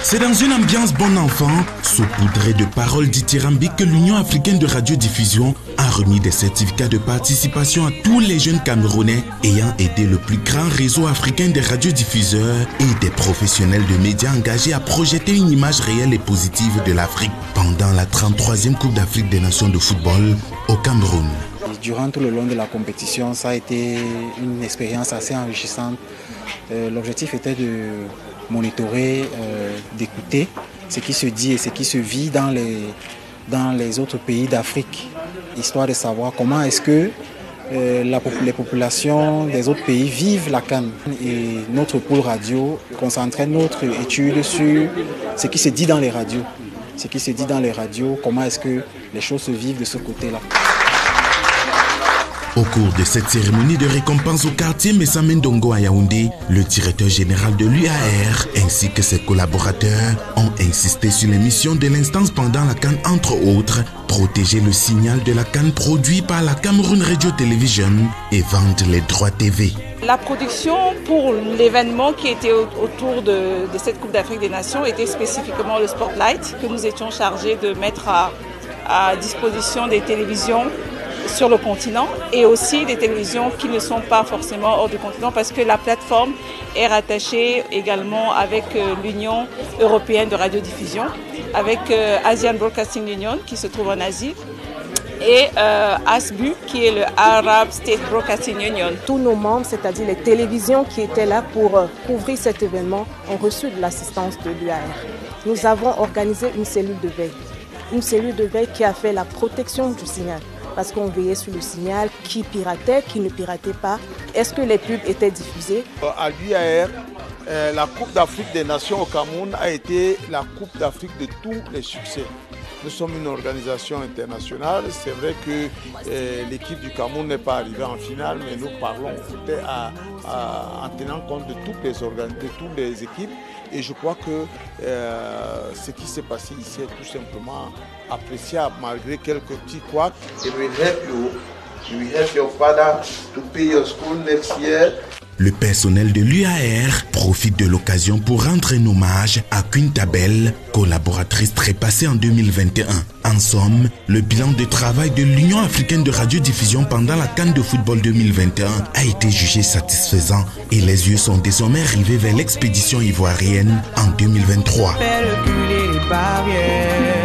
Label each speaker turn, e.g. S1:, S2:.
S1: C'est dans une ambiance bon enfant, saupoudrée de paroles dithyrambiques que l'Union africaine de radiodiffusion a remis des certificats de participation à tous les jeunes Camerounais ayant aidé le plus grand réseau africain des radiodiffuseurs et des professionnels de médias engagés à projeter une image réelle et positive de l'Afrique pendant la 33e Coupe d'Afrique des Nations de football au Cameroun.
S2: Durant tout le long de la compétition, ça a été une expérience assez enrichissante. L'objectif était de monitorer, d'écouter ce qui se dit et ce qui se vit dans les autres pays d'Afrique, histoire de savoir comment est-ce que les populations des autres pays vivent la CAN. Et notre pôle radio concentrait notre étude sur ce qui se dit dans les radios. Ce qui se dit dans les radios, comment est-ce que les choses se vivent de ce côté-là.
S1: Au cours de cette cérémonie de récompense au quartier Messa Mendongo à Yaoundé, le directeur général de l'UAR ainsi que ses collaborateurs ont insisté sur les missions de l'instance pendant la CAN, entre autres, protéger le signal de la CAN produit par la Cameroun Radio Television et vendre les droits TV.
S3: La production pour l'événement qui était autour de cette Coupe d'Afrique des Nations était spécifiquement le Spotlight que nous étions chargés de mettre à disposition des télévisions sur le continent et aussi des télévisions qui ne sont pas forcément hors du continent parce que la plateforme est rattachée également avec l'Union européenne de radiodiffusion, avec Asian Broadcasting Union qui se trouve en Asie et ASBU qui est le Arab State Broadcasting Union.
S4: Tous nos membres, c'est-à-dire les télévisions qui étaient là pour couvrir cet événement, ont reçu de l'assistance de l'UAR. Nous avons organisé une cellule de veille qui a fait la protection du signal. Parce qu'on veillait sur le signal, qui piratait, qui ne piratait pas. Est-ce que les pubs étaient diffusées?
S5: À l'UAR, la Coupe d'Afrique des Nations au Cameroun a été la Coupe d'Afrique de tous les succès. Nous sommes une organisation internationale. C'est vrai que l'équipe du Cameroun n'est pas arrivée en finale, mais nous parlons en tenant compte de toutes les équipes. Et je crois que ce qui s'est passé ici est tout simplement appréciable, malgré quelques petits couacs.
S6: It will help you. You will help your father to pay your school next year.
S1: Le personnel de l'UAR profite de l'occasion pour rendre un hommage à Quintabel, collaboratrice trépassée en 2021. En somme, le bilan de travail de l'Union africaine de radiodiffusion pendant la CAN de football 2021 a été jugé satisfaisant et les yeux sont désormais rivés vers l'expédition ivoirienne en 2023.
S7: Faire reculer les barrières.